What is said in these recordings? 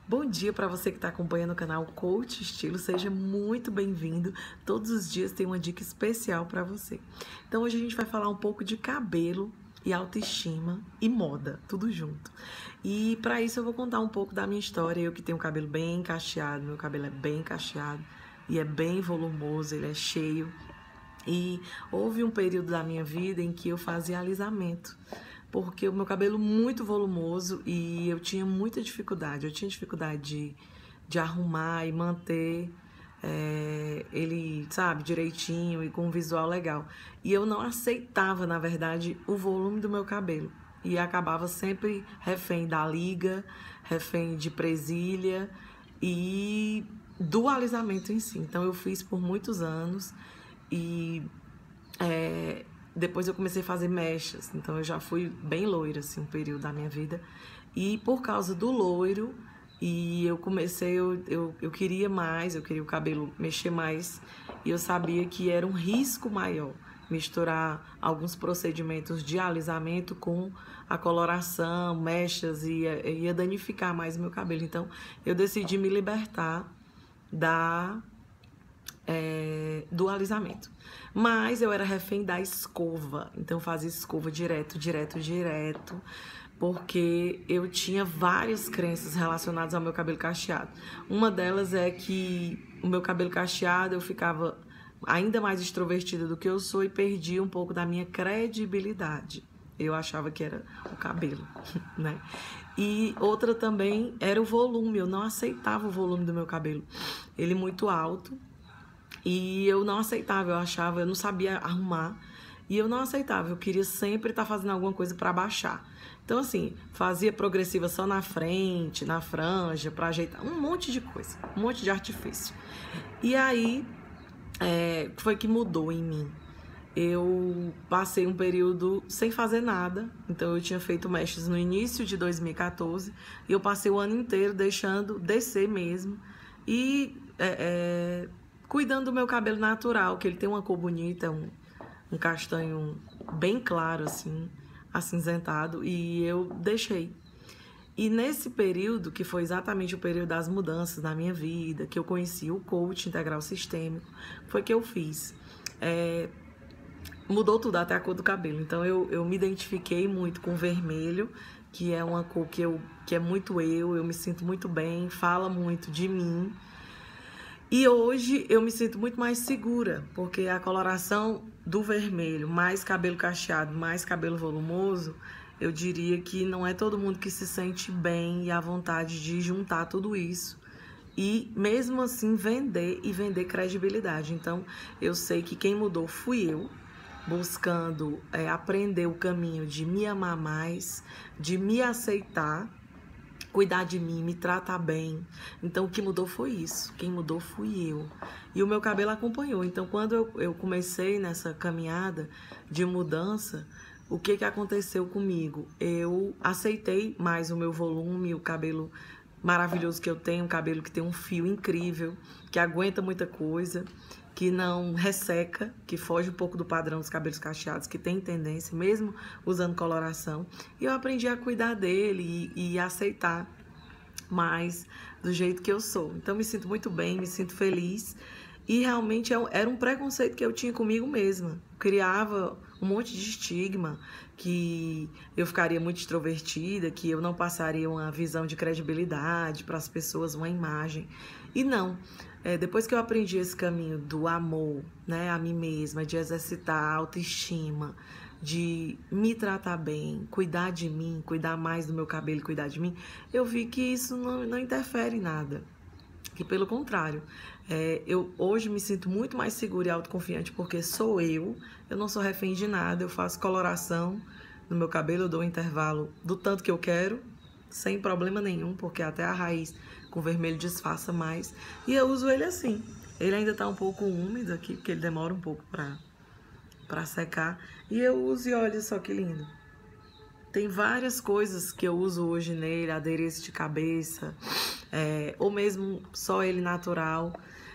Bom dia para você que está acompanhando o canal Coach Estilo, seja muito bem-vindo. Todos os dias tem uma dica especial para você. Então hoje a gente vai falar um pouco de cabelo e autoestima e moda, tudo junto. E para isso eu vou contar um pouco da minha história. Eu que tenho o cabelo bem cacheado, meu cabelo é bem cacheado e é bem volumoso, ele é cheio. E houve um período da minha vida em que eu fazia alisamento, porque o meu cabelo muito volumoso e eu tinha muita dificuldade. Eu tinha dificuldade de arrumar e manter ele, sabe, direitinho e com um visual legal. E eu não aceitava, na verdade, o volume do meu cabelo. E acabava sempre refém da liga, refém de presilha e do alisamento em si. Então eu fiz por muitos anos e depois eu comecei a fazer mechas, então eu já fui bem loira, assim, um período da minha vida. E por causa do loiro, eu comecei, eu queria mais, eu queria o cabelo mexer mais. E eu sabia que era um risco maior misturar alguns procedimentos de alisamento com a coloração, mechas, ia danificar mais o meu cabelo. Então eu decidi me libertar do alisamento. Mas eu era refém da escova, então eu fazia escova direto, porque eu tinha várias crenças relacionadas ao meu cabelo cacheado. Uma delas é que o meu cabelo cacheado eu ficava ainda mais extrovertida do que eu sou e perdia um pouco da minha credibilidade. Eu achava que era o cabelo, né? E outra também era o volume, eu não aceitava o volume do meu cabelo. Ele muito alto. E eu não aceitava, eu não sabia arrumar e eu não aceitava, eu queria sempre estar fazendo alguma coisa para baixar. Então assim, fazia progressiva só na frente, na franja, para ajeitar, um monte de coisa, um monte de artifício. E aí, foi que mudou em mim. Eu passei um período sem fazer nada, então eu tinha feito mechas no início de 2014 e eu passei o ano inteiro deixando descer mesmo e cuidando do meu cabelo natural, que ele tem uma cor bonita, um castanho bem claro, assim, acinzentado, e eu deixei. E nesse período, que foi exatamente o período das mudanças na minha vida, que eu conheci o coach integral sistêmico, foi que eu fiz. Mudou tudo, até a cor do cabelo. Então eu me identifiquei muito com o vermelho, que é uma cor que é muito eu me sinto muito bem, fala muito de mim. E hoje eu me sinto muito mais segura, porque a coloração do vermelho, mais cabelo cacheado, mais cabelo volumoso, eu diria que não é todo mundo que se sente bem e à vontade de juntar tudo isso e mesmo assim vender credibilidade. Então eu sei que quem mudou fui eu, buscando aprender o caminho de me amar mais, de me aceitar, cuidar de mim, me tratar bem. Então o que mudou foi isso, quem mudou fui eu. E o meu cabelo acompanhou. Então quando eu comecei nessa caminhada de mudança, o que aconteceu comigo? Eu aceitei mais o meu volume, o cabelo maravilhoso que eu tenho, um cabelo que tem um fio incrível, que aguenta muita coisa, que não resseca, que foge um pouco do padrão dos cabelos cacheados, que tem tendência, mesmo usando coloração. E eu aprendi a cuidar dele e aceitar mais do jeito que eu sou. Então me sinto muito bem, me sinto feliz. E realmente era um preconceito que eu tinha comigo mesma. Criava um monte de estigma, que eu ficaria muito extrovertida, que eu não passaria uma visão de credibilidade para as pessoas, uma imagem. E não. Depois que eu aprendi esse caminho do amor, né, a mim mesma, de exercitar a autoestima, de me tratar bem, cuidar de mim, cuidar mais do meu cabelo, cuidar de mim, eu vi que isso não interfere em nada. Que pelo contrário, eu hoje me sinto muito mais segura e autoconfiante porque sou eu não sou refém de nada, eu faço coloração no meu cabelo, eu dou um intervalo do tanto que eu quero, sem problema nenhum, porque até a raiz com vermelho disfarça mais. E eu uso ele assim. Ele ainda tá um pouco úmido aqui, porque ele demora um pouco pra secar. E eu uso e olha só que lindo. Tem várias coisas que eu uso hoje nele, adereço de cabeça, ou mesmo só ele natural.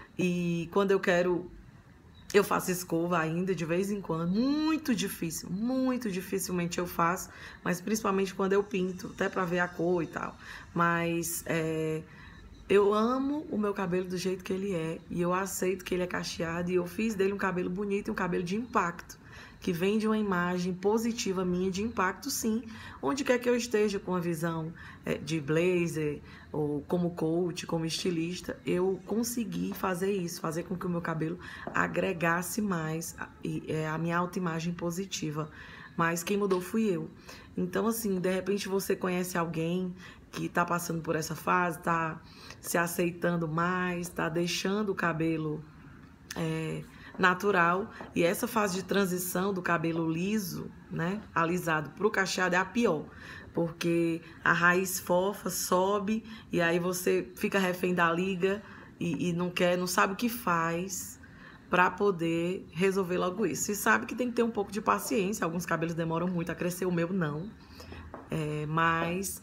E quando eu quero, eu faço escova ainda de vez em quando. Muito dificilmente eu faço, mas principalmente quando eu pinto, até pra ver a cor e tal. Mas Eu amo o meu cabelo do jeito que ele é e eu aceito que ele é cacheado e eu fiz dele um cabelo bonito e um cabelo de impacto, que vem de uma imagem positiva minha de impacto, sim, onde quer que eu esteja com a visão de blazer ou como coach, como estilista, eu consegui fazer isso, fazer com que o meu cabelo agregasse mais a minha autoimagem positiva. Mas quem mudou fui eu. Então, assim, de repente você conhece alguém que tá passando por essa fase, tá se aceitando mais, tá deixando o cabelo natural. E essa fase de transição do cabelo liso, né, alisado pro cacheado é a pior. Porque a raiz fofa sobe e aí você fica refém da liga e não sabe o que faz para poder resolver logo isso. E sabe que tem que ter um pouco de paciência. Alguns cabelos demoram muito a crescer, o meu não. Mas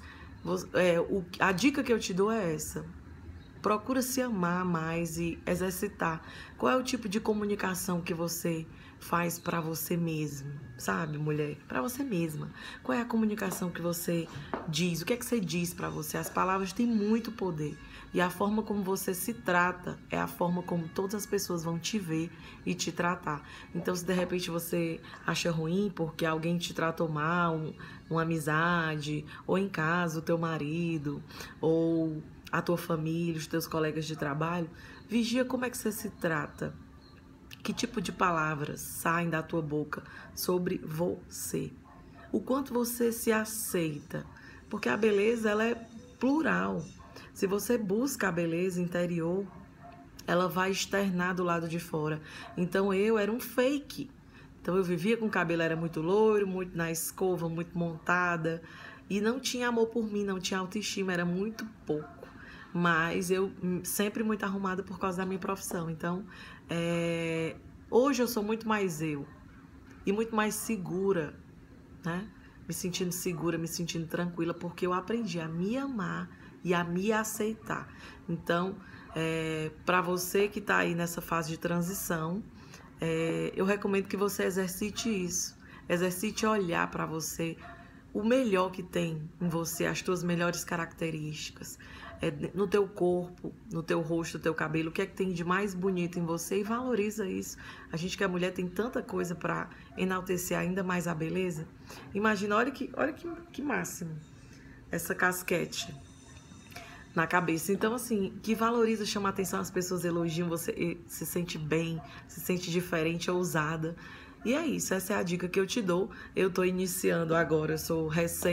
a dica que eu te dou é essa. Procura se amar mais e exercitar. Qual é o tipo de comunicação que você faz para você mesmo, sabe, mulher? Para você mesma. Qual é a comunicação que você diz? O que é que você diz para você? As palavras têm muito poder. E a forma como você se trata é a forma como todas as pessoas vão te ver e te tratar. Então, se de repente você acha ruim porque alguém te tratou mal, uma amizade, ou em casa o teu marido, ou a tua família, os teus colegas de trabalho, vigia como é que você se trata. Que tipo de palavras saem da tua boca sobre você? O quanto você se aceita? Porque a beleza, ela é plural. Se você busca a beleza interior, ela vai externar do lado de fora. Então eu era um fake. Então eu vivia com o cabelo, era muito loiro, muito na escova, muito montada. E não tinha amor por mim, não tinha autoestima, era muito pouco. Mas eu sempre muito arrumada por causa da minha profissão. Então, hoje eu sou muito mais eu. E muito mais segura, né? Me sentindo segura, me sentindo tranquila, porque eu aprendi a me amar e a me aceitar. Então, para você que está aí nessa fase de transição, eu recomendo que você exercite isso. Exercite olhar para você o melhor que tem em você, as tuas melhores características, no teu corpo, no teu rosto, no teu cabelo, o que é que tem de mais bonito em você e valoriza isso. A gente que é mulher tem tanta coisa para enaltecer ainda mais a beleza. Imagina, olha que máximo essa casquete na cabeça. Então, assim, que valoriza, chama a atenção, as pessoas elogiam, você se sente bem, se sente diferente, ousada. E é isso, essa é a dica que eu te dou. Eu tô iniciando agora, eu sou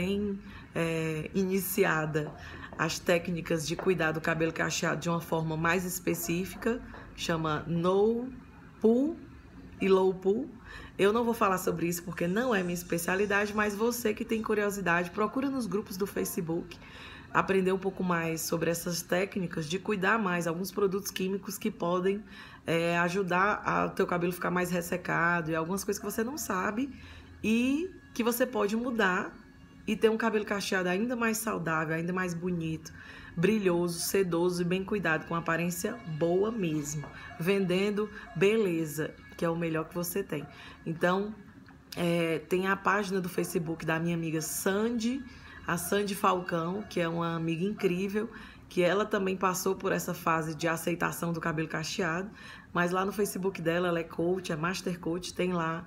iniciada as técnicas de cuidar do cabelo cacheado de uma forma mais específica, chama No Pull e Low Pull. Eu não vou falar sobre isso porque não é minha especialidade, mas você que tem curiosidade, procura nos grupos do Facebook aprender um pouco mais sobre essas técnicas de cuidar mais, alguns produtos químicos que podem ajudar o teu cabelo ficar mais ressecado e algumas coisas que você não sabe e que você pode mudar e ter um cabelo cacheado ainda mais saudável, ainda mais bonito, brilhoso, sedoso e bem cuidado, com aparência boa mesmo, vendendo beleza, que é o melhor que você tem. Então, tem a página do Facebook da minha amiga Sandy, a Sandy Falcão, que é uma amiga incrível, que ela também passou por essa fase de aceitação do cabelo cacheado, mas lá no Facebook dela, ela é coach, é master coach, tem lá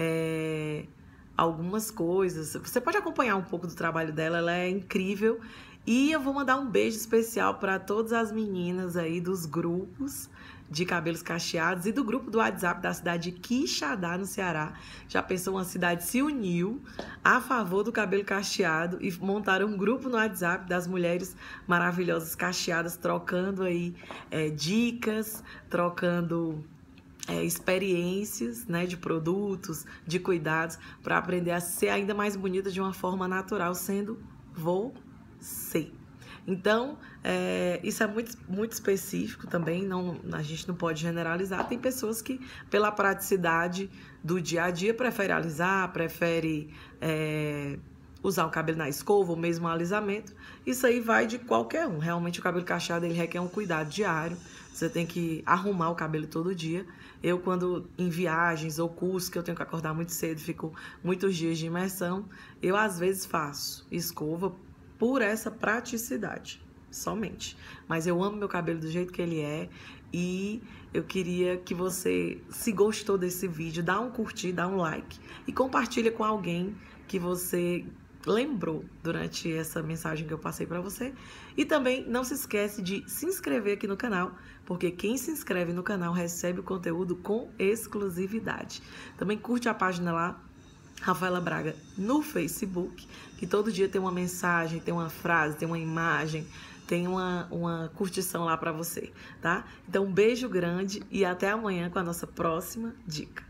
algumas coisas. Você pode acompanhar um pouco do trabalho dela, ela é incrível. E eu vou mandar um beijo especial para todas as meninas aí dos grupos de cabelos cacheados e do grupo do WhatsApp da cidade de Quixadá, no Ceará. Já pensou, uma cidade se uniu a favor do cabelo cacheado e montaram um grupo no WhatsApp das mulheres maravilhosas cacheadas, trocando aí dicas, trocando experiências, né, de produtos, de cuidados, para aprender a ser ainda mais bonita de uma forma natural, sendo você. Então, isso é muito, muito específico também, a gente não pode generalizar. Tem pessoas que, pela praticidade do dia a dia, preferem alisar, preferem usar o cabelo na escova ou mesmo um alisamento. Isso aí vai de qualquer um. Realmente o cabelo cacheado ele requer um cuidado diário. Você tem que arrumar o cabelo todo dia. Eu, quando em viagens ou cursos que eu tenho que acordar muito cedo, fico muitos dias de imersão, eu às vezes faço escova por essa praticidade. somente. Mas eu amo meu cabelo do jeito que ele é e eu queria que você, se gostou desse vídeo, dá um curtir, dá um like e compartilha com alguém que você lembrou durante essa mensagem que eu passei para você. E também não se esquece de se inscrever aqui no canal, porque quem se inscreve no canal recebe o conteúdo com exclusividade. Também curte a página lá, Rafaela Braga, no Facebook, que todo dia tem uma mensagem, tem uma frase, tem uma imagem, tem uma curtição lá para você, tá? Então, um beijo grande e até amanhã com a nossa próxima dica.